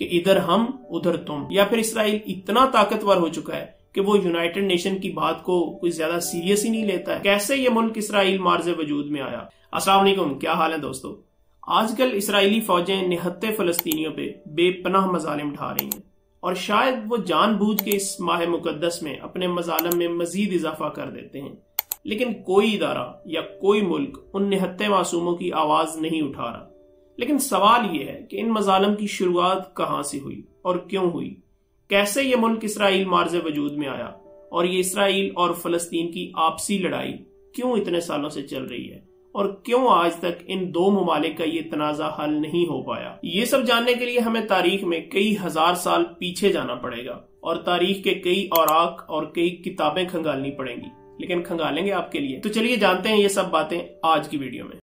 कि इधर हम उधर तुम, या फिर इसराइल इतना ताकतवर हो चुका है कि वो यूनाइटेड नेशन की बात को कोई ज्यादा सीरियस ही नहीं लेता है। कैसे ये मुल्क इसराइल मार्ज़े वजूद में आया? अस्सलाम वालेकुम, क्या हाल है दोस्तों। आजकल इसराइली फौजें निहत्ते फलस्तीनियों पे बेपनाह मजालिम ढा रही हैं और शायद वो जानबूझ के इस माह मुकद्दस में अपने मजालिम में मजीद इजाफा कर देते हैं, लेकिन कोई इदारा या कोई मुल्क उन निहत्ते मासूमों की आवाज नहीं उठा रहा। लेकिन सवाल ये है कि इन मजालिम की शुरुआत कहां से हुई और क्यों हुई? कैसे ये मुल्क इसराइल मार्ज़े वजूद में आया? और ये इसराइल और फलस्तीन की आपसी लड़ाई क्यों इतने सालों से चल रही है और क्यों आज तक इन दो ममालिक का ये तनाज़ा हल नहीं हो पाया? ये सब जानने के लिए हमें तारीख में कई हजार साल पीछे जाना पड़ेगा और तारीख के कई औराक और कई किताबें खंगालनी पड़ेंगी, लेकिन खंगालेंगे आपके लिए। तो चलिए जानते हैं ये सब बातें आज की वीडियो में।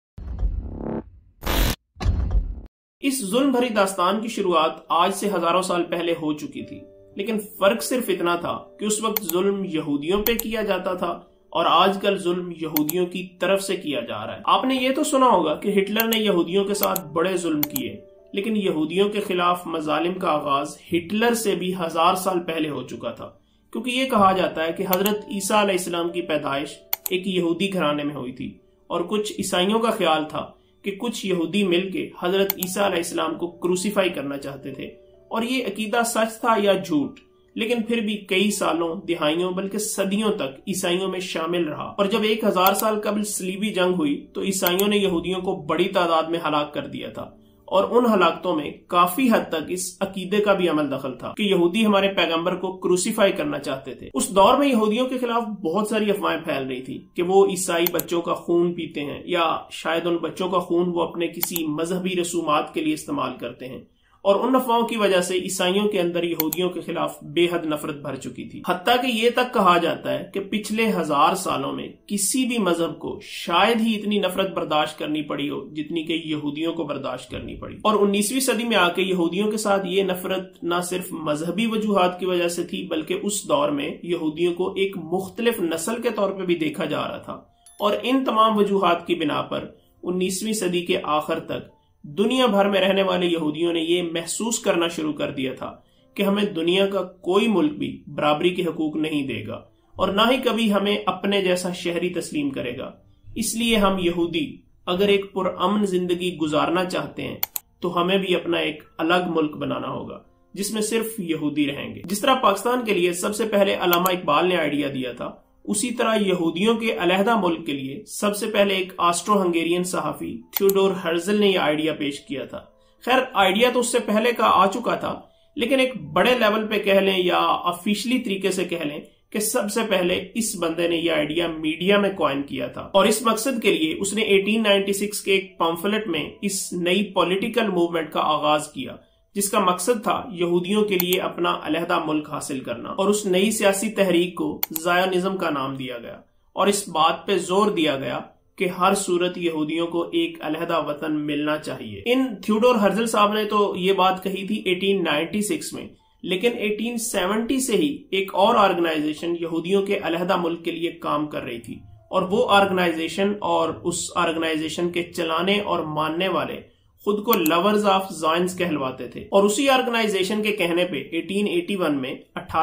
इस जुल्म भरी दास्तान की शुरुआत आज से हजारों साल पहले हो चुकी थी, लेकिन फर्क सिर्फ इतना था कि उस वक्त जुल्म यहूदियों पे किया जाता था और आजकल जुल्म यहूदियों की तरफ से किया जा रहा है। आपने ये तो सुना होगा कि हिटलर ने यहूदियों के साथ बड़े जुल्म किए, लेकिन यहूदियों के खिलाफ मजालिम का आगाज हिटलर से भी हजार साल पहले हो चुका था, क्योंकि ये कहा जाता है कि हजरत ईसा अलैहिस्सलाम की पैदाइश एक यहूदी घराने में हुई थी और कुछ ईसाइयों का ख्याल था कि कुछ यहूदी मिलके हजरत ईसा अलैहिस्सलाम को क्रूसीफाई करना चाहते थे। और ये अकीदा सच था या झूठ, लेकिन फिर भी कई सालों, दिहाइयों, बल्कि सदियों तक ईसाइयों में शामिल रहा। और जब 1000 साल कबल सलीबी जंग हुई तो ईसाइयों ने यहूदियों को बड़ी तादाद में हलाक कर दिया था और उन हलाकतों में काफी हद तक इस अकीदे का भी अमल दखल था कि यहूदी हमारे पैगंबर को क्रूसीफाई करना चाहते थे। उस दौर में यहूदियों के खिलाफ बहुत सारी अफवाहें फैल रही थी कि वो ईसाई बच्चों का खून पीते हैं या शायद उन बच्चों का खून वो अपने किसी मजहबी रसूमात के लिए इस्तेमाल करते हैं। और उन अफवाहों की वजह से ईसाइयों के अंदर यहूदियों के खिलाफ बेहद नफरत भर चुकी थी। हत्ता कि ये तक कहा जाता है कि पिछले 1000 सालों में किसी भी मजहब को शायद ही इतनी नफरत बर्दाश्त करनी पड़ी हो जितनी कि यहूदियों को बर्दाश्त करनी पड़ी। और 19वीं सदी में आके यहूदियों के साथ ये नफरत न सिर्फ मजहबी वजूहात की वजह से थी, बल्कि उस दौर में यहूदियों को एक मुख्तलिफ नस्ल के तौर पर भी देखा जा रहा था। और इन तमाम वजूहात की बिना पर 19वीं सदी के आखिर तक दुनिया भर में रहने वाले यहूदियों ने यह महसूस करना शुरू कर दिया था कि हमें दुनिया का कोई मुल्क भी बराबरी के हकूक नहीं देगा और ना ही कभी हमें अपने जैसा शहरी तस्लीम करेगा। इसलिए हम यहूदी अगर एक पुरअमन जिंदगी गुजारना चाहते हैं तो हमें भी अपना एक अलग मुल्क बनाना होगा जिसमें सिर्फ यहूदी रहेंगे। जिस तरह पाकिस्तान के लिए सबसे पहले अल्लामा इकबाल ने आइडिया दिया था, उसी तरह यहूदियों के अलहदा मुल्क के लिए सबसे पहले एक ऑस्ट्रो हंगेरियन सहाफी थियोडोर हर्जल ने यह आइडिया पेश किया था। खैर, आइडिया तो उससे पहले का आ चुका था, लेकिन एक बड़े लेवल पे कह लें या ऑफिशियली तरीके से कह लें कि सबसे पहले इस बंदे ने यह आइडिया मीडिया में कॉइन किया था। और इस मकसद के लिए उसने 1896 के एक पम्फलेट में इस नई पॉलिटिकल मूवमेंट का आगाज किया, जिसका मकसद था यहूदियों के लिए अपना अलहदा मुल्क हासिल करना। और उस नई सियासी तहरीक को ज़ायोनिज्म का नाम दिया गया और इस बात पे जोर दिया गया कि हर सूरत यहूदियों को एक अलहदा वतन मिलना चाहिए। इन थियोडोर हर्जल साहब ने तो ये बात कही थी 1896 में, लेकिन 1870 से ही एक और ऑर्गेनाइजेशन यहूदियों के अलहदा मुल्क के लिए काम कर रही थी और वो ऑर्गेनाइजेशन और उस ऑर्गेनाइजेशन के चलाने और मानने वाले खुद को लवर्स ऑफ ज़ायन्स कहलवाते थे। और उसी ऑर्गेनाइजेशन के कहने पे 1881 में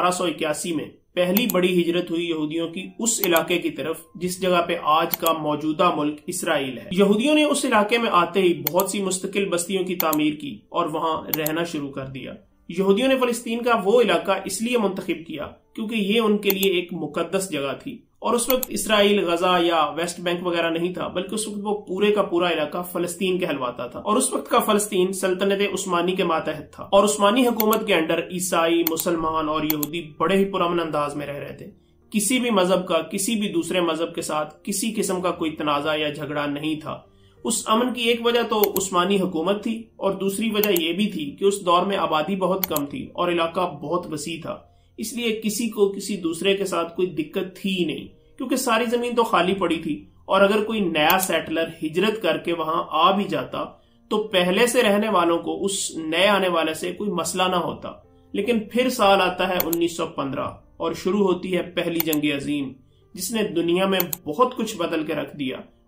1881 में पहली बड़ी हिजरत हुई यहूदियों की उस इलाके की तरफ जिस जगह पे आज का मौजूदा मुल्क इसराइल है। यहूदियों ने उस इलाके में आते ही बहुत सी मुस्तकिल बस्तियों की तामीर की और वहां रहना शुरू कर दिया। यहूदियों ने फलस्तीन का वो इलाका इसलिए मुंतखब किया क्योंकि ये उनके लिए एक मुकद्दस जगह थी और उस वक्त इसराइल, गजा या वेस्ट बैंक वगैरह नहीं था, बल्कि उस वक्त वो पूरे का पूरा इलाका फलस्तीन कहलवाता था। और उस वक्त का फलस्तीन सल्तनत उस्मानी के मातहत था और उस्मानी हुकूमत के अंडर ईसाई, मुसलमान और यहूदी बड़े ही पुरअमन अंदाज में रह रहे थे। किसी भी मजहब का किसी भी दूसरे मजहब के साथ किसी किस्म का कोई तनाजा या झगड़ा नहीं था। उस अमन की एक वजह तो उस्मानी हुकूमत थी और दूसरी वजह यह भी थी कि उस दौर में आबादी बहुत कम थी और इलाका बहुत वसी था, इसलिए किसी को किसी दूसरे के साथ कोई दिक्कत थी ही नहीं, क्योंकि सारी जमीन तो खाली पड़ी थी। और अगर कोई नया सेटलर हिजरत करके वहां आ भी जाता तो पहले से रहने वालों को उस नए आने वाले से कोई मसला ना होता। लेकिन फिर साल आता है 1915 और शुरू होती है पहली जंग अजीम, जिसने दुनिया में बहुत कुछ बदल के रख दिया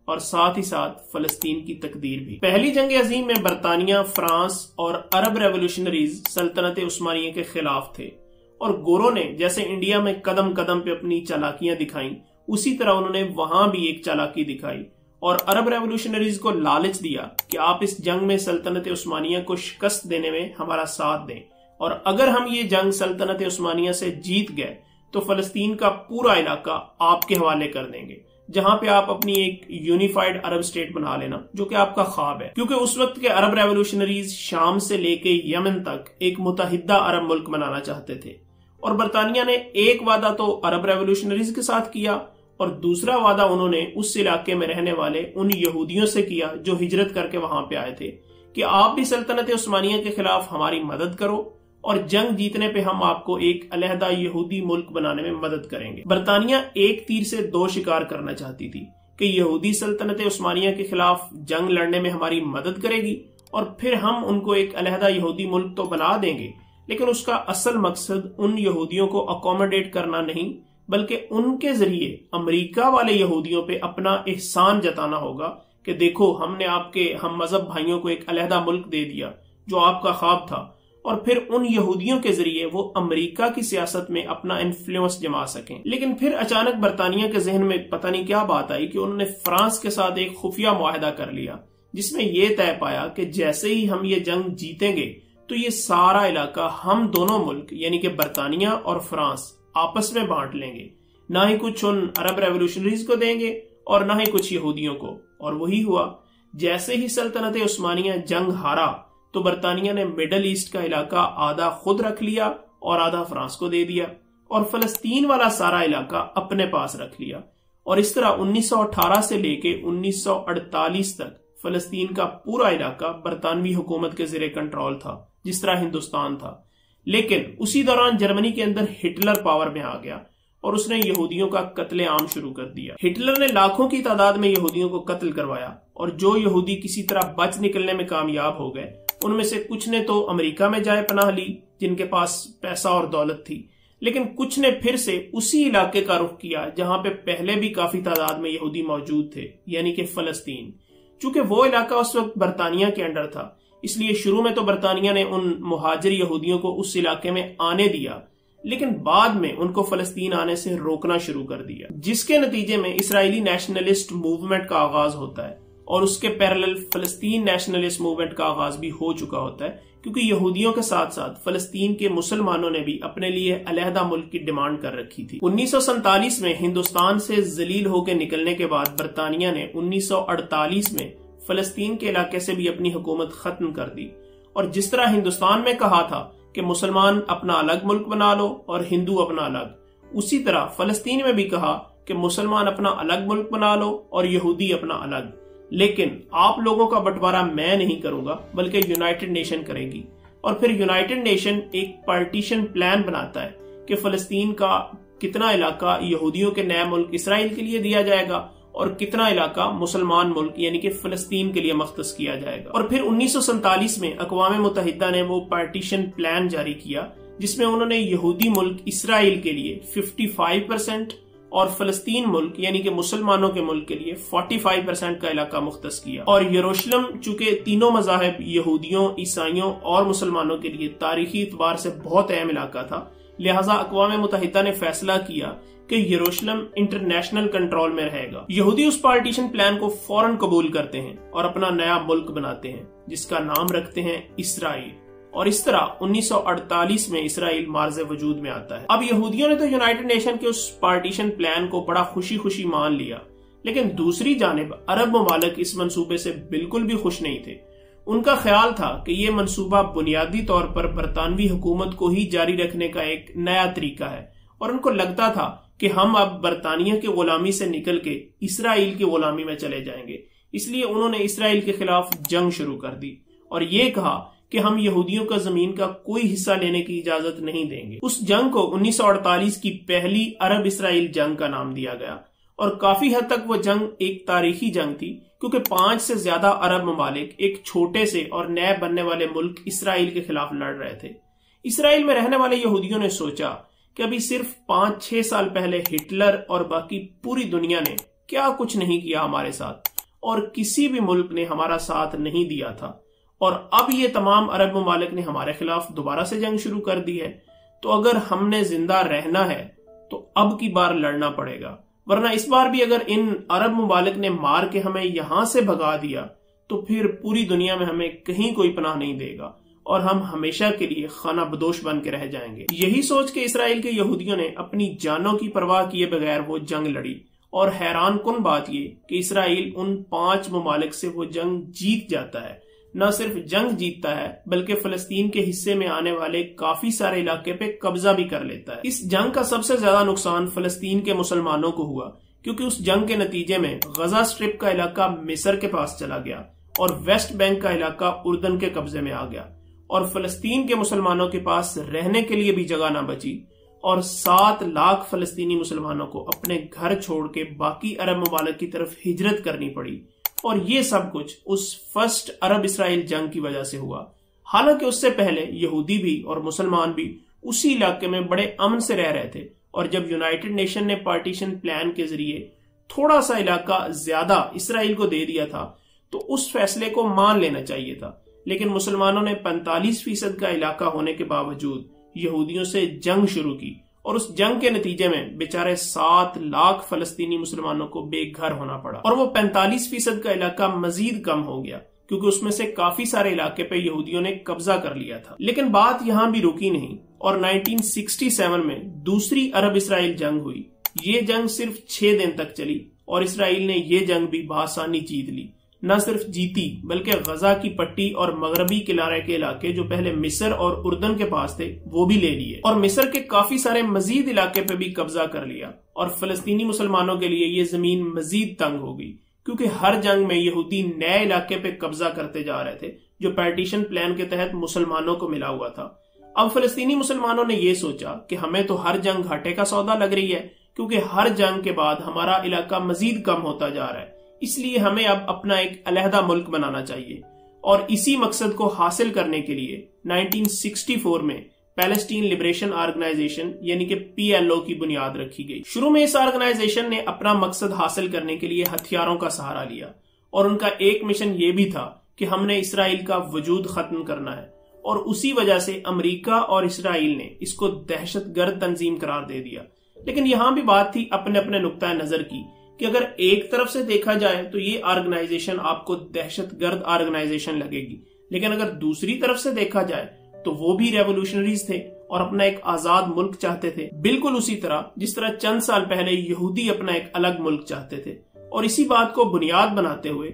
اور ساتھ ہی ساتھ فلسطین کی تقدیر بھی۔ پہلی جنگ عظیم میں برطانیہ، فرانس اور عرب ریولوشنریز سلطنت عثمانیہ کے خلاف تھے، اور گوروں نے جیسے انڈیا میں قدم قدم پہ اپنی چالاکیاں دکھائیں، اسی طرح انہوں نے وہاں بھی ایک چالاکی دکھائی اور عرب ریولوشنریز کو لالچ دیا کہ آپ اس جنگ میں سلطنت عثمانیہ کو شکست دینے میں ہمارا ساتھ دیں، اور اگر ہم یہ جنگ سلطنت عثمانیہ سے جیت گئے تو فلسطین کا پورا علاقہ آپ کے حوالے کر دیں گے، جہاں پہ آپ اپنی ایک یونیفائڈ عرب اسٹیٹ بنا لینا، جو کہ آپ کا خواب ہے۔ کیونکہ اس وقت کے عرب ریولوشنریز شام سے لے کے یمن تک ایک متحدہ عرب ملک بنانا چاہتے تھے، اور برطانیہ نے ایک وعدہ تو عرب ریولوشنریز کے ساتھ کیا، اور دوسرا وعدہ انہوں نے اس علاقے میں رہنے والے ان یہودیوں سے کیا جو ہجرت کر کے وہاں پہ آئے تھے کہ آپ بھی سلطنت عثمانیہ کے خلاف ہماری مدد کرو، اور جنگ جیتنے پہ ہم آپ کو ایک علیحدہ یہودی ملک بنانے میں مدد کریں گے۔ برطانیہ ایک تیر سے دو شکار کرنا چاہتی تھی کہ یہودی سلطنت عثمانیہ کے خلاف جنگ لڑنے میں ہماری مدد کرے گی، اور پھر ہم ان کو ایک علیحدہ یہودی ملک تو بنا دیں گے، لیکن اس کا اصل مقصد ان یہودیوں کو اکوموڈیٹ کرنا نہیں، بلکہ ان کے ذریعے امریکہ والے یہودیوں پہ اپنا احسان جتانا ہوگا کہ دیکھو ہم نے آپ کے ہم مذہب بھائیوں کو ایک علیحدہ ملک دے دیا جو آپ کا خواب تھا، اور پھر ان یہودیوں کے ذریعے وہ امریکہ کی سیاست میں اپنا انفلوئنس جما سکیں۔ لیکن پھر اچانک برطانیہ کے ذہن میں پتہ نہیں کیا بات آئی کہ انہوں نے فرانس کے ساتھ ایک خفیہ معاہدہ کر لیا، جس میں یہ طے پایا کہ جیسے ہی ہم یہ جنگ جیتیں گے تو یہ سارا علاقہ ہم دونوں ملک یعنی کہ برطانیہ اور فرانس آپس میں بانٹ لیں گے، نہ ہی کچھ ان عرب ریولوشنریز کو دیں گے اور نہ ہی کچھ یہودیوں کو۔ اور وہی ہوا، جیسے ہی سلطنت عثمانیہ جنگ ہارا تو برطانیہ نے مڈل ایسٹ کا علاقہ آدھا خود رکھ لیا اور آدھا فرانس کو دے دیا، اور فلسطین والا سارا علاقہ اپنے پاس رکھ لیا، اور اس طرح 1918 سے لے کے 1948 تک فلسطین کا پورا علاقہ برطانوی حکومت کے زیر کنٹرول تھا، جس طرح ہندوستان تھا۔ لیکن اسی دوران جرمنی کے اندر ہٹلر پاور میں آ گیا اور اس نے یہودیوں کا قتل عام شروع کر دیا۔ ہٹلر نے لاکھوں کی تعداد میں یہودیوں کو قتل کروایا، اور جو یہودی کسی طرح بچ نکلنے میں کامیاب ہو گئے ان میں سے کچھ نے تو امریکہ میں جائے پناہ لی جن کے پاس پیسہ اور دولت تھی، لیکن کچھ نے پھر سے اسی علاقے کا رخ کیا جہاں پہ پہلے بھی کافی تعداد میں یہودی موجود تھے، یعنی کہ فلسطین۔ چونکہ وہ علاقہ اس وقت برطانیہ کے انڈر تھا، اس لیے شروع میں تو برطانیہ نے ان مہاجر یہودیوں کو اس علاقے میں آنے دیا، لیکن بعد میں ان کو فلسطین آنے سے روکنا شروع کر دیا، جس کے نتیجے میں اسرائیلی نیشنلسٹ موومنٹ کا آغاز ہوتا ہے، اور اس کے پیرالل فلسطین نیشنلسٹ موومنٹ کا آغاز بھی ہو چکا ہوتا ہے، کیونکہ یہودیوں کے ساتھ ساتھ فلسطین کے مسلمانوں نے بھی اپنے لیے علیحدہ ملک کی ڈیمانڈ کر رکھی تھی۔ 1947 میں ہندوستان سے ذلیل ہو کے نکلنے کے بعد برطانیہ نے 1948 میں فلسطین کے علاقے سے بھی اپنی حکومت ختم کر دی، اور جس طرح ہندوستان میں کہا تھا کہ مسلمان اپنا الگ ملک بنا لو اور ہندو اپنا الگ، اسی طرح فلسطین میں بھی کہا کہ مسلمان اپنا الگ ملک بنا لو اور یہودی اپنا الگ، لیکن آپ لوگوں کا بٹوارا میں نہیں کروں گا بلکہ یونائٹڈ نیشن کرے گی۔ اور پھر یونائٹڈ نیشن ایک پارٹیشن پلان بناتا ہے کہ فلسطین کا کتنا علاقہ یہودیوں کے نئے ملک اسرائیل کے لیے دیا جائے گا اور کتنا علاقہ مسلمان ملک یعنی کہ فلسطین کے لیے مختص کیا جائے گا۔ اور پھر 1947 میں اقوام متحدہ نے وہ پارٹیشن پلان جاری کیا جس میں انہوں نے یہودی ملک اسرائیل کے لیے 55% اور فلسطین ملک یعنی کہ مسلمانوں کے ملک کے لیے 45% کا علاقہ مختص کیا۔ اور یروشلم چونکہ تینوں مذاہب یہودیوں، عیسائیوں اور مسلمانوں کے لیے تاریخی اعتبار سے بہت اہم علاقہ تھا، لہٰذا اقوام متحدہ نے فیصلہ کیا کہ یروشلم انٹرنیشنل کنٹرول میں رہے گا۔ یہودی اس پارٹیشن پلان کو فوراً قبول کرتے ہیں اور اپنا نیا ملک بناتے ہیں جس کا نام رکھتے ہیں اسرائیل، اور اس طرح 1948 میں اسرائیل مارز وجود میں آتا ہے۔ اب یہودیوں نے تو یونائٹڈ نیشن کے اس پارٹیشن پلان کو بڑا خوشی خوشی مان لیا، لیکن دوسری جانب عرب ممالک اس منصوبے سے بالکل بھی خوش نہیں تھے۔ ان کا خیال تھا کہ یہ منصوبہ بنیادی طور پر برطانوی حکومت کو ہی جاری رکھنے کا ایک نیا طریقہ ہے، اور ان کو لگتا تھا کہ ہم اب برطانیہ کی غلامی سے نکل کے اسرائیل کی غلامی میں چلے جائیں گے، اس لیے انہوں نے اسرائیل کے خلاف جنگ شروع کر دی اور یہ کہا کہ ہم یہودیوں کا زمین کا کوئی حصہ لینے کی اجازت نہیں دیں گے۔ اس جنگ کو 1948 کی پہلی عرب اسرائیل جنگ کا نام دیا گیا، اور کافی حد تک وہ جنگ ایک تاریخی جنگ تھی کیونکہ 5 سے زیادہ عرب ممالک ایک چھوٹے سے اور نئے بننے والے ملک اسرائیل کے خلاف لڑ رہے تھے۔ اسرائیل میں رہنے والے یہودیوں نے سوچا کہ ابھی صرف 5-6 سال پہلے ہٹلر اور باقی پوری دنیا نے کیا کچھ نہیں کیا ہمارے ساتھ، اور کسی بھی ملک نے ہمارا ساتھ نہیں دیا تھا، اور اب یہ تمام عرب ممالک نے ہمارے خلاف دوبارہ سے جنگ شروع کر دی ہے، تو اگر ہم نے زندہ رہنا ہے تو اب کی بار لڑنا پڑے گا، ورنہ اس بار بھی اگر ان عرب ممالک نے مار کے ہمیں یہاں سے بھگا دیا تو پھر پوری دنیا میں ہمیں کہیں کوئی پناہ نہیں دے گا اور ہم ہمیشہ کے لیے خانہ بدوش بن کے رہ جائیں گے۔ یہی سوچ کے اسرائیل کے یہودیوں نے اپنی جانوں کی پرواہ کیے بغیر وہ جنگ لڑی، اور حیران کن بات یہ کہ اسرائیل ان 5 ممالک سے وہ جنگ جیت جاتا ہے۔ نہ صرف جنگ جیتتا ہے بلکہ فلسطین کے حصے میں آنے والے کافی سارے علاقے پہ قبضہ بھی کر لیتا ہے۔ اس جنگ کا سب سے زیادہ نقصان فلسطین کے مسلمانوں کو ہوا، کیونکہ اس جنگ کے نتیجے میں غزہ سٹرپ کا علاقہ مصر کے پاس چلا گیا اور ویسٹ بینک کا علاقہ اردن کے قبضے میں آ گیا، اور فلسطین کے مسلمانوں کے پاس رہنے کے لیے بھی جگہ نہ بچی، اور 7 لاکھ فلسطینی مسلمانوں کو اپنے گھر چھوڑ کے باقی عرب ممالک کی طرف ہجرت کرنی پڑی، اور یہ سب کچھ اس فرسٹ عرب اسرائیل جنگ کی وجہ سے ہوا۔ حالانکہ اس سے پہلے یہودی بھی اور مسلمان بھی اسی علاقے میں بڑے امن سے رہ رہے تھے، اور جب یونائٹڈ نیشن نے پارٹیشن پلان کے ذریعے تھوڑا سا علاقہ زیادہ اسرائیل کو دے دیا تھا تو اس فیصلے کو مان لینا چاہیے تھا، لیکن مسلمانوں نے 45% کا علاقہ ہونے کے باوجود یہودیوں سے جنگ شروع کی، اور اس جنگ کے نتیجے میں بیچارے 7 لاکھ فلسطینی مسلمانوں کو بے گھر ہونا پڑا، اور وہ 45% کا علاقہ مزید کم ہو گیا کیونکہ اس میں سے کافی سارے علاقے پہ یہودیوں نے قبضہ کر لیا تھا۔ لیکن بات یہاں بھی رکی نہیں، اور 1967 میں دوسری عرب اسرائیل جنگ ہوئی۔ یہ جنگ صرف 6 دن تک چلی، اور اسرائیل نے یہ جنگ بھی بآسانی جیت لی۔ نہ صرف جیتی بلکہ غزہ کی پٹی اور مغربی کنارے کے علاقے جو پہلے مصر اور اردن کے پاس تھے وہ بھی لے لیے، اور مصر کے کافی سارے مزید علاقے پہ بھی قبضہ کر لیا، اور فلسطینی مسلمانوں کے لیے یہ زمین مزید تنگ ہو گئی کیونکہ ہر جنگ میں یہودی نئے علاقے پہ قبضہ کرتے جا رہے تھے جو پارٹیشن پلان کے تحت مسلمانوں کو ملا ہوا تھا۔ اب فلسطینی مسلمانوں نے یہ سوچا کہ ہمیں تو ہر جنگ گھاٹے کا سودا لگ رہی ہے، کیونکہ ہر جنگ کے بعد ہمارا علاقہ مزید کم ہوتا جا رہا ہے، اس لیے ہمیں اب اپنا ایک علیحدہ ملک بنانا چاہیے، اور اسی مقصد کو حاصل کرنے کے لیے 1964 میں پیلسٹین لبریشن آرگنائزیشن یعنی کہ PLO کی بنیاد رکھی گئی۔ شروع میں اس آرگنائزیشن نے اپنا مقصد حاصل کرنے کے لیے ہتھیاروں کا سہارا لیا، اور ان کا ایک مشن یہ بھی تھا کہ ہم نے اسرائیل کا وجود ختم کرنا ہے، اور اسی وجہ سے امریکہ اور اسرائیل نے اس کو دہشت گرد تنظیم قرار دے دیا۔ لیکن یہاں بھی بات تھی اپنے اپنے نقطہ نظر کی کہ اگر ایک طرف سے دیکھا جائے تو یہ آرگنائزیشن آپ کو دہشت گرد آرگنائزیشن لگے گی، لیکن اگر دوسری طرف سے دیکھا جائے تو وہ بھی ریولوشنریز تھے اور اپنا ایک آزاد ملک چاہتے تھے، بالکل اسی طرح جس طرح چند سال پہلے یہودی اپنا ایک الگ ملک چاہتے تھے۔ اور اسی بات کو بنیاد بناتے ہوئے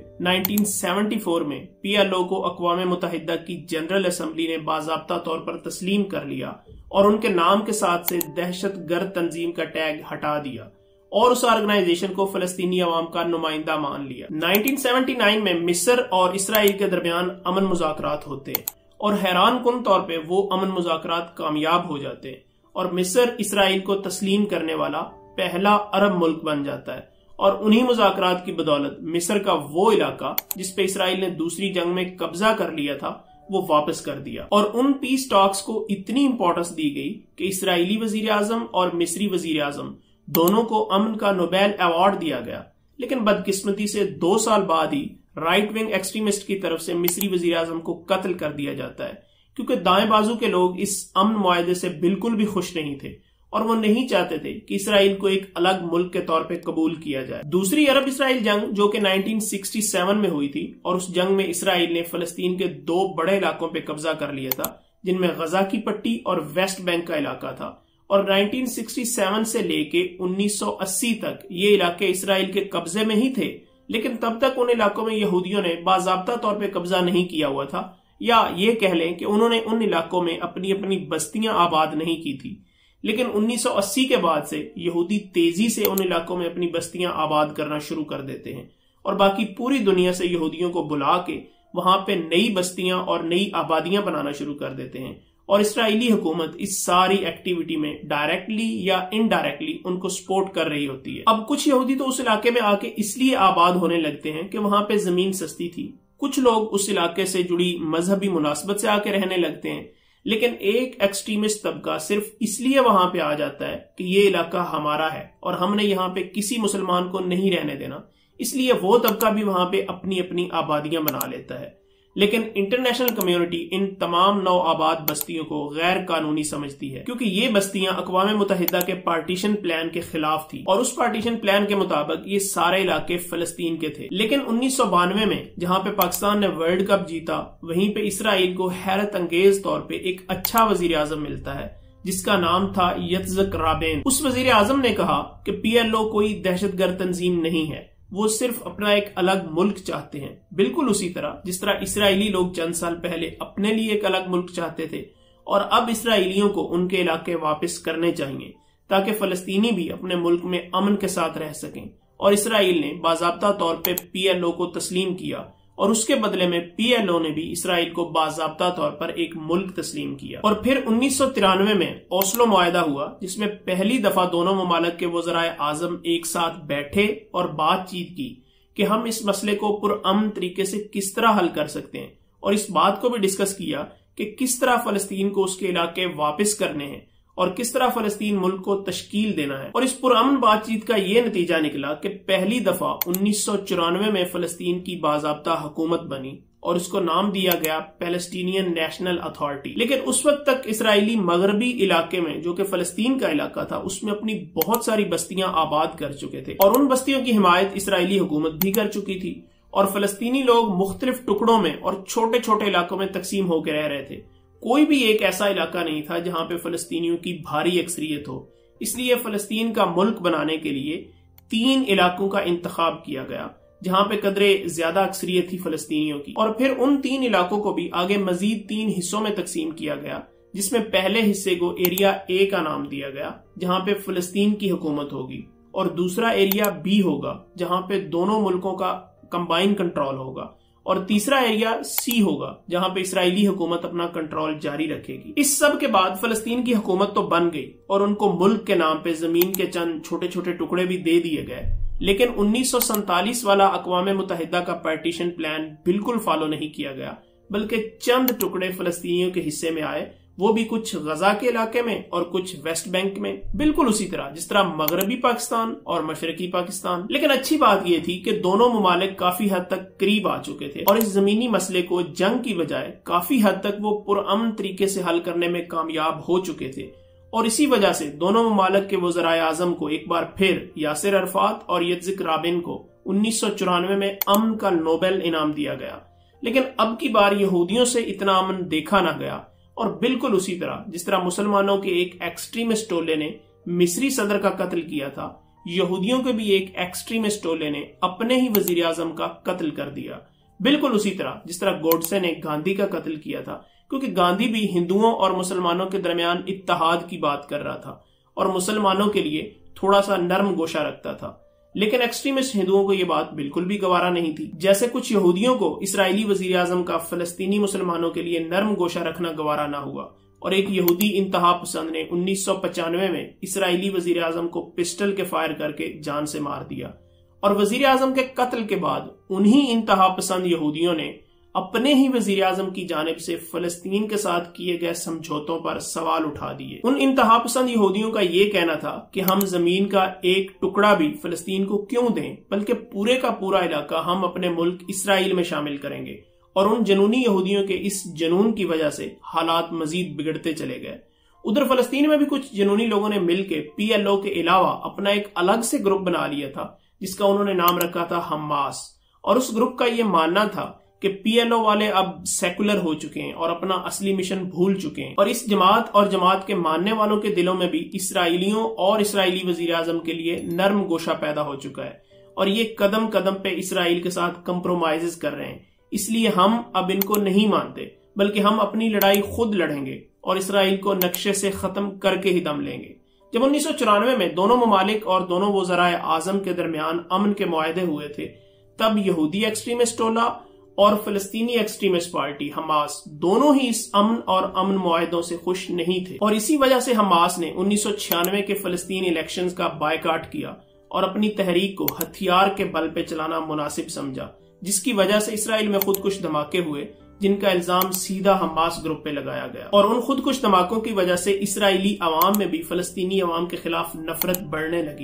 1974 میں PLO کو اقوام متحدہ کی جنرل اسمبلی نے باضابطہ طور پر تسلیم کر لیا اور ان کے نام کے ساتھ سے دہشت گرد تنظیم کا ٹیگ ہٹا دیا اور اس آرگنائزیشن کو فلسطینی عوام کا نمائندہ مان لیا۔ 1979 میں مصر اور اسرائیل کے درمیان امن مذاکرات ہوتے ہیں اور حیران کن طور پہ وہ امن مذاکرات کامیاب ہو جاتے ہیں اور مصر اسرائیل کو تسلیم کرنے والا پہلا عرب ملک بن جاتا ہے، اور انہی مذاکرات کی بدولت مصر کا وہ علاقہ جس پہ اسرائیل نے دوسری جنگ میں قبضہ کر لیا تھا وہ واپس کر دیا، اور ان پیس ٹاکس کو اتنی امپورٹنس دی گئی کہ اسرائیلی وزیر اعظم اور مصری وزیر اعظم دونوں کو امن کا نوبیل ایوارڈ دیا گیا۔ لیکن بدقسمتی سے 2 سال بعد ہی رائٹ ونگ ایکسٹریمسٹ کی طرف سے مصری وزیر اعظم کو قتل کر دیا جاتا ہے، کیونکہ دائیں بازو کے لوگ اس امن معاہدے سے بالکل بھی خوش نہیں تھے اور وہ نہیں چاہتے تھے کہ اسرائیل کو ایک الگ ملک کے طور پہ قبول کیا جائے۔ دوسری عرب اسرائیل جنگ جو کہ 1967 میں ہوئی تھی، اور اس جنگ میں اسرائیل نے فلسطین کے 2 بڑے علاقوں پہ قبضہ کر لیا تھا جن میں غزہ کی پٹی اور ویسٹ بینک کا علاقہ تھا، اور 1967 سے لے کے 1980 تک یہ علاقے اسرائیل کے قبضے میں ہی تھے، لیکن تب تک ان علاقوں میں یہودیوں نے باضابطہ طور پہ قبضہ نہیں کیا ہوا تھا، یا یہ کہہ لیں کہ انہوں نے ان علاقوں میں اپنی اپنی بستیاں آباد نہیں کی تھی۔ لیکن 1980 کے بعد سے یہودی تیزی سے ان علاقوں میں اپنی بستیاں آباد کرنا شروع کر دیتے ہیں، اور باقی پوری دنیا سے یہودیوں کو بلا کے وہاں پہ نئی بستیاں اور نئی آبادیاں بنانا شروع کر دیتے ہیں، اور اسرائیلی حکومت اس ساری ایکٹیویٹی میں ڈائریکٹلی یا انڈائریکٹلی ان کو سپورٹ کر رہی ہوتی ہے۔ اب کچھ یہودی تو اس علاقے میں آ کے اس لیے آباد ہونے لگتے ہیں کہ وہاں پہ زمین سستی تھی، کچھ لوگ اس علاقے سے جڑی مذہبی مناسبت سے آ کے رہنے لگتے ہیں، لیکن ایک ایکسٹریمسٹ طبقہ صرف اس لیے وہاں پہ آ جاتا ہے کہ یہ علاقہ ہمارا ہے اور ہم نے یہاں پہ کسی مسلمان کو نہیں رہنے دینا، اس لیے وہ طبقہ بھی وہاں پہ اپنی اپنی آبادیاں بنا لیتا ہے، لیکن انٹرنیشنل کمیونٹی ان تمام نو آباد بستیوں کو غیر قانونی سمجھتی ہے، کیونکہ یہ بستیاں اقوام متحدہ کے پارٹیشن پلان کے خلاف تھی، اور اس پارٹیشن پلان کے مطابق یہ سارے علاقے فلسطین کے تھے۔ لیکن 1992 میں جہاں پہ پاکستان نے ورلڈ کپ جیتا، وہیں پہ اسرائیل کو حیرت انگیز طور پہ ایک اچھا وزیر اعظم ملتا ہے جس کا نام تھا یتزک رابین۔ اس وزیر اعظم نے کہا کہ PLO کوئی دہشت گرد تنظیم نہیں ہے، وہ صرف اپنا ایک الگ ملک چاہتے ہیں، بالکل اسی طرح جس طرح اسرائیلی لوگ چند سال پہلے اپنے لیے ایک الگ ملک چاہتے تھے، اور اب اسرائیلیوں کو ان کے علاقے واپس کرنے چاہیے تاکہ فلسطینی بھی اپنے ملک میں امن کے ساتھ رہ سکیں۔ اور اسرائیل نے باضابطہ طور پہ PLO کو تسلیم کیا، اور اس کے بدلے میں PLO نے بھی اسرائیل کو باضابطہ طور پر ایک ملک تسلیم کیا۔ اور پھر 1993 میں اوسلو معاہدہ ہوا، جس میں پہلی دفعہ دونوں ممالک کے وزرائے اعظم ایک ساتھ بیٹھے اور بات چیت کی کہ ہم اس مسئلے کو پرامن طریقے سے کس طرح حل کر سکتے ہیں، اور اس بات کو بھی ڈسکس کیا کہ کس طرح فلسطین کو اس کے علاقے واپس کرنے ہیں اور کس طرح فلسطین ملک کو تشکیل دینا ہے۔ اور اس پرامن بات چیت کا یہ نتیجہ نکلا کہ پہلی دفعہ 1994 میں فلسطین کی باضابطہ حکومت بنی، اور اس کو نام دیا گیا پیلسٹینین نیشنل اتھارٹی۔ لیکن اس وقت تک اسرائیلی مغربی علاقے میں، جو کہ فلسطین کا علاقہ تھا، اس میں اپنی بہت ساری بستیاں آباد کر چکے تھے، اور ان بستیوں کی حمایت اسرائیلی حکومت بھی کر چکی تھی، اور فلسطینی لوگ مختلف ٹکڑوں میں اور چھوٹے چھوٹے علاقوں میں تقسیم ہو کے رہ رہے تھے۔ کوئی بھی ایک ایسا علاقہ نہیں تھا جہاں پہ فلسطینیوں کی بھاری اکثریت ہو۔ اس لیے فلسطین کا ملک بنانے کے لیے 3 علاقوں کا انتخاب کیا گیا جہاں پہ قدرے زیادہ اکثریت تھی فلسطینیوں کی، اور پھر ان 3 علاقوں کو بھی آگے مزید 3 حصوں میں تقسیم کیا گیا، جس میں پہلے حصے کو ایریا A کا نام دیا گیا جہاں پہ فلسطین کی حکومت ہوگی، اور دوسرا ایریا B ہوگا جہاں پہ دونوں ملکوں کا کمبائن کنٹرول ہوگا، اور تیسرا ایریا C ہوگا جہاں پہ اسرائیلی حکومت اپنا کنٹرول جاری رکھے گی۔ اس سب کے بعد فلسطین کی حکومت تو بن گئی، اور ان کو ملک کے نام پہ زمین کے چند چھوٹے چھوٹے ٹکڑے بھی دے دیے گئے، لیکن 1947 والا اقوام متحدہ کا پارٹیشن پلان بالکل فالو نہیں کیا گیا، بلکہ چند ٹکڑے فلسطینیوں کے حصے میں آئے، وہ بھی کچھ غزہ کے علاقے میں اور کچھ ویسٹ بینک میں، بالکل اسی طرح جس طرح مغربی پاکستان اور مشرقی پاکستان۔ لیکن اچھی بات یہ تھی کہ دونوں ممالک کافی حد تک قریب آ چکے تھے، اور اس زمینی مسئلے کو جنگ کی بجائے کافی حد تک وہ پرامن طریقے سے حل کرنے میں کامیاب ہو چکے تھے، اور اسی وجہ سے دونوں ممالک کے وزرائے اعظم کو ایک بار پھر یاسر عرفات اور یتزک رابین کو 1994 میں امن کا نوبل انعام دیا گیا۔ لیکن اب کی بار یہودیوں سے اتنا امن دیکھا نہ گیا، اور بالکل اسی طرح جس طرح مسلمانوں کے ایک ایکسٹریمسٹ ٹولے نے مصری صدر کا قتل کیا تھا، یہودیوں کے بھی ایک ایکسٹریمسٹ ٹولے نے اپنے ہی وزیر اعظم کا قتل کر دیا، بالکل اسی طرح جس طرح گوڈسے نے گاندھی کا قتل کیا تھا، کیونکہ گاندھی بھی ہندوؤں اور مسلمانوں کے درمیان اتحاد کی بات کر رہا تھا اور مسلمانوں کے لیے تھوڑا سا نرم گوشہ رکھتا تھا، لیکن ایکسٹریمسٹ ہندوؤں کو یہ بات بالکل بھی گوارا نہیں تھی، جیسے کچھ یہودیوں کو اسرائیلی وزیر اعظم کا فلسطینی مسلمانوں کے لیے نرم گوشہ رکھنا گوارا نہ ہوا، اور ایک یہودی انتہا پسند نے 1995 میں اسرائیلی وزیر اعظم کو پسٹل کے فائر کر کے جان سے مار دیا، اور وزیر اعظم کے قتل کے بعد انہی انتہا پسند یہودیوں نے اپنے ہی وزیر اعظم کی جانب سے فلسطین کے ساتھ کیے گئے سمجھوتوں پر سوال اٹھا دیے۔ ان انتہا پسند یہودیوں کا یہ کہنا تھا کہ ہم زمین کا ایک ٹکڑا بھی فلسطین کو کیوں دیں، بلکہ پورے کا پورا علاقہ ہم اپنے ملک اسرائیل میں شامل کریں گے، اور ان جنونی یہودیوں کے اس جنون کی وجہ سے حالات مزید بگڑتے چلے گئے۔ ادھر فلسطین میں بھی کچھ جنونی لوگوں نے مل کے PLO کے علاوہ اپنا ایک الگ سے گروپ بنا لیا تھا جس کا انہوں نے نام رکھا تھا حماس، اور اس گروپ کا یہ ماننا تھا کہ PLO والے اب سیکولر ہو چکے ہیں اور اپنا اصلی مشن بھول چکے ہیں، اور اس جماعت اور جماعت کے ماننے والوں کے دلوں میں بھی اسرائیلیوں اور اسرائیلی وزیر اعظم کے لیے نرم گوشہ پیدا ہو چکا ہے، اور یہ قدم قدم پہ اسرائیل کے ساتھ کمپرومائز کر رہے ہیں۔ اس لیے ہم اب ان کو نہیں مانتے، بلکہ ہم اپنی لڑائی خود لڑیں گے اور اسرائیل کو نقشے سے ختم کر کے ہی دم لیں گے۔ جب 1994 میں دونوں ممالک اور دونوں وزرائے اعظم کے درمیان امن کے معاہدے ہوئے تھے، تب یہودی ایکسٹریمسٹ ٹولہ اور فلسطینی ایکسٹریمسٹ پارٹی حماس دونوں ہی اس امن معاہدوں سے خوش نہیں تھے، اور اسی وجہ سے حماس نے 1996 کے فلسطین الیکشنز کا بائیکاٹ کیا اور اپنی تحریک کو ہتھیار کے بل پہ چلانا مناسب سمجھا، جس کی وجہ سے اسرائیل میں خودکش دھماکے ہوئے جن کا الزام سیدھا حماس گروپ پہ لگایا گیا، اور ان خودکش دھماکوں کی وجہ سے اسرائیلی عوام میں بھی فلسطینی عوام کے خلاف نفرت بڑھنے لگی،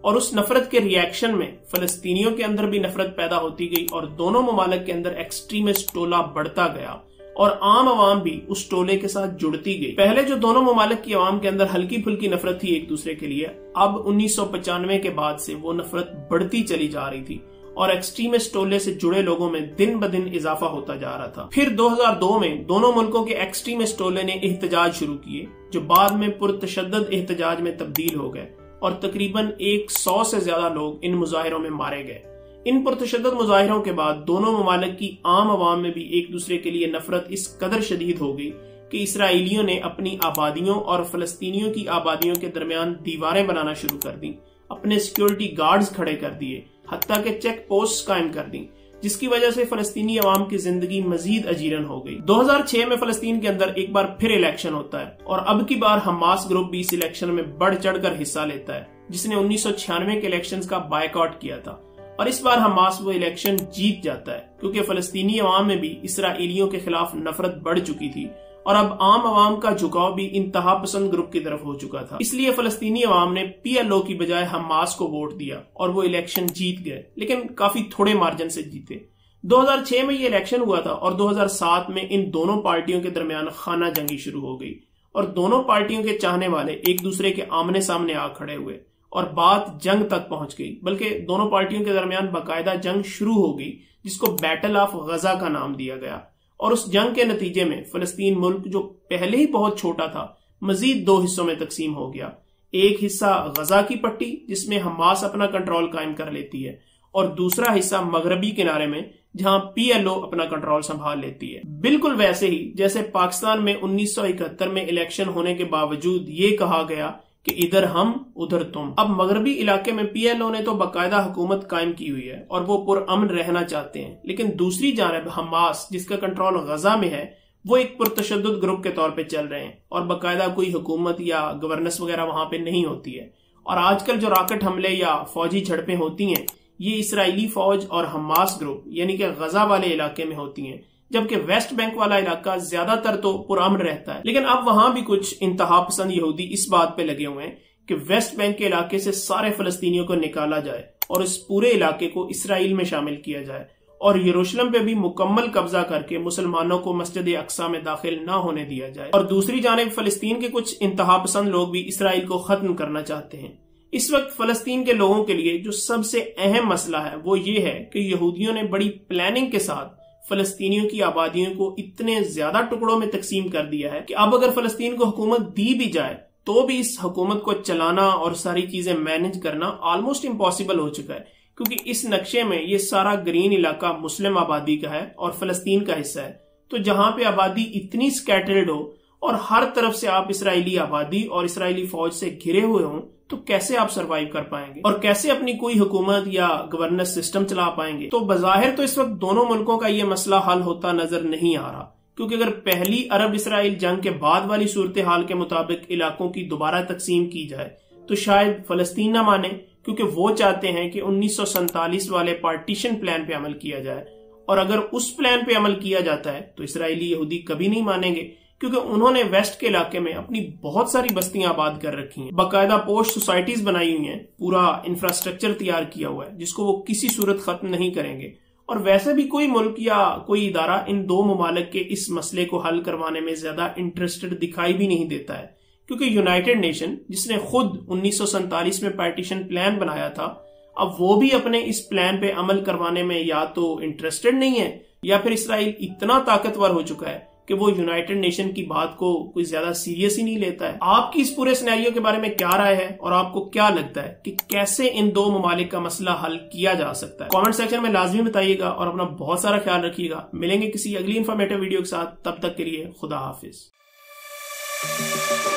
اور اس نفرت کے ریاکشن میں فلسطینیوں کے اندر بھی نفرت پیدا ہوتی گئی اور دونوں ممالک کے اندر ایکسٹریمسٹ ٹولہ بڑھتا گیا اور عام عوام بھی اس ٹولے کے ساتھ جڑتی گئی۔ پہلے جو دونوں ممالک کی عوام کے اندر ہلکی پھلکی نفرت تھی ایک دوسرے کے لیے، اب 1995 کے بعد سے وہ نفرت بڑھتی چلی جا رہی تھی اور ایکسٹریمسٹ ٹولے سے جڑے لوگوں میں دن بدن اضافہ ہوتا جا رہا تھا۔ پھر 2002 میں دونوں ملکوں کے ایکسٹریمسٹ ٹولے نے احتجاج شروع کیے جو بعد میں پرتشدد احتجاج میں تبدیل ہو گئے اور تقریباً 100 سے زیادہ لوگ ان مظاہروں میں مارے گئے۔ ان پرتشدد مظاہروں کے بعد دونوں ممالک کی عام عوام میں بھی ایک دوسرے کے لیے نفرت اس قدر شدید ہو گئی کہ اسرائیلیوں نے اپنی آبادیوں اور فلسطینیوں کی آبادیوں کے درمیان دیواریں بنانا شروع کر دیں، اپنے سیکیورٹی گارڈز کھڑے کر دیے، حتیٰ کہ چیک پوسٹ قائم کر دیں، جس کی وجہ سے فلسطینی عوام کی زندگی مزید اجیرن ہو گئی۔ 2006 میں فلسطین کے اندر ایک بار پھر الیکشن ہوتا ہے اور اب کی بار حماس گروپ بھی اس الیکشن میں بڑھ چڑھ کر حصہ لیتا ہے، جس نے 1996 کے الیکشنز کا بائیکاٹ کیا تھا، اور اس بار حماس وہ الیکشن جیت جاتا ہے کیونکہ فلسطینی عوام میں بھی اسرائیلیوں کے خلاف نفرت بڑھ چکی تھی اور اب عام عوام کا جھکاؤ بھی انتہا پسند گروپ کی طرف ہو چکا تھا۔ اس لیے فلسطینی عوام نے PLO کی بجائے حماس کو ووٹ دیا اور وہ الیکشن جیت گئے، لیکن کافی تھوڑے مارجن سے جیتے۔ 2006 میں یہ الیکشن ہوا تھا اور 2007 میں ان دونوں پارٹیوں کے درمیان خانہ جنگی شروع ہو گئی اور دونوں پارٹیوں کے چاہنے والے ایک دوسرے کے آمنے سامنے آ کھڑے ہوئے اور بات جنگ تک پہنچ گئی، بلکہ دونوں پارٹیوں کے درمیان باقاعدہ جنگ شروع ہو گئی جس کو بیٹل آف غزہ کا نام دیا گیا، اور اس جنگ کے نتیجے میں فلسطین ملک جو پہلے ہی بہت چھوٹا تھا مزید 2 حصوں میں تقسیم ہو گیا۔ ایک حصہ غزہ کی پٹی جس میں حماس اپنا کنٹرول قائم کر لیتی ہے اور دوسرا حصہ مغربی کنارے میں جہاں PLO اپنا کنٹرول سنبھال لیتی ہے۔ بالکل ویسے ہی جیسے پاکستان میں 1971 میں الیکشن ہونے کے باوجود یہ کہا گیا کہ ادھر ہم ادھر تم، اب مغربی علاقے میں PLO نے تو باقاعدہ حکومت قائم کی ہوئی ہے اور وہ پرامن رہنا چاہتے ہیں، لیکن دوسری جانب حماس جس کا کنٹرول غزہ میں ہے وہ ایک پرتشدد گروپ کے طور پہ چل رہے ہیں اور باقاعدہ کوئی حکومت یا گورننس وغیرہ وہاں پہ نہیں ہوتی ہے، اور آج کل جو راکٹ حملے یا فوجی جھڑپیں ہوتی ہیں یہ اسرائیلی فوج اور حماس گروپ یعنی کہ غزہ والے علاقے میں ہوتی ہیں، جبکہ ویسٹ بینک والا علاقہ زیادہ تر تو پرامن رہتا ہے۔ لیکن اب وہاں بھی کچھ انتہا پسند یہودی اس بات پہ لگے ہوئے ہیں کہ ویسٹ بینک کے علاقے سے سارے فلسطینیوں کو نکالا جائے اور اس پورے علاقے کو اسرائیل میں شامل کیا جائے اور یروشلم پہ بھی مکمل قبضہ کر کے مسلمانوں کو مسجد اقصی میں داخل نہ ہونے دیا جائے، اور دوسری جانب فلسطین کے کچھ انتہا پسند لوگ بھی اسرائیل کو ختم کرنا چاہتے ہیں۔ اس وقت فلسطین کے لوگوں کے لیے جو سب سے اہم مسئلہ ہے وہ یہ ہے کہ یہودیوں نے بڑی پلاننگ کے ساتھ فلسطینیوں کی آبادیوں کو اتنے زیادہ ٹکڑوں میں تقسیم کر دیا ہے کہ اب اگر فلسطین کو حکومت دی بھی جائے تو بھی اس حکومت کو چلانا اور ساری چیزیں مینج کرنا آلموسٹ امپاسبل ہو چکا ہے، کیونکہ اس نقشے میں یہ سارا گرین علاقہ مسلم آبادی کا ہے اور فلسطین کا حصہ ہے، تو جہاں پہ آبادی اتنی سکیٹرڈ ہو اور ہر طرف سے آپ اسرائیلی آبادی اور اسرائیلی فوج سے گھرے ہوئے ہوں تو کیسے آپ سروائیو کر پائیں گے اور کیسے اپنی کوئی حکومت یا گورننس سسٹم چلا پائیں گے؟ تو بظاہر تو اس وقت دونوں ملکوں کا یہ مسئلہ حل ہوتا نظر نہیں آ رہا، کیونکہ اگر پہلی عرب اسرائیل جنگ کے بعد والی صورتحال کے مطابق علاقوں کی دوبارہ تقسیم کی جائے تو شاید فلسطین نہ مانے، کیونکہ وہ چاہتے ہیں کہ 1947 والے پارٹیشن پلان پہ عمل کیا جائے، اور اگر اس پلان پہ عمل کیا جاتا ہے تو اسرائیلی یہودی کبھی نہیں مانیں گے، کیونکہ انہوں نے ویسٹ کے علاقے میں اپنی بہت ساری بستیاں آباد کر رکھی ہیں، باقاعدہ پوسٹ سوسائٹیز بنائی ہوئی ہیں، پورا انفراسٹرکچر تیار کیا ہوا ہے جس کو وہ کسی صورت ختم نہیں کریں گے، اور ویسے بھی کوئی ملک یا کوئی ادارہ ان دو ممالک کے اس مسئلے کو حل کروانے میں زیادہ انٹرسٹڈ دکھائی بھی نہیں دیتا ہے، کیونکہ یونائٹڈ نیشن جس نے خود 1947 میں پارٹیشن پلان بنایا تھا اب وہ بھی اپنے اس پلان پہ عمل کروانے میں یا تو انٹرسٹڈ نہیں ہے یا پھر اسرائیل اتنا طاقتور ہو چکا ہے کہ وہ یونائٹڈ نیشن کی بات کو کوئی زیادہ سیریس ہی نہیں لیتا ہے۔ آپ کی اس پورے سینیریو کے بارے میں کیا رائے ہے اور آپ کو کیا لگتا ہے کہ کیسے ان دو ممالک کا مسئلہ حل کیا جا سکتا ہے؟ کامنٹ سیکشن میں لازمی بتائیے گا اور اپنا بہت سارا خیال رکھیے گا۔ ملیں گے کسی اگلی انفارمیٹیو ویڈیو کے ساتھ، تب تک کے لیے خدا حافظ۔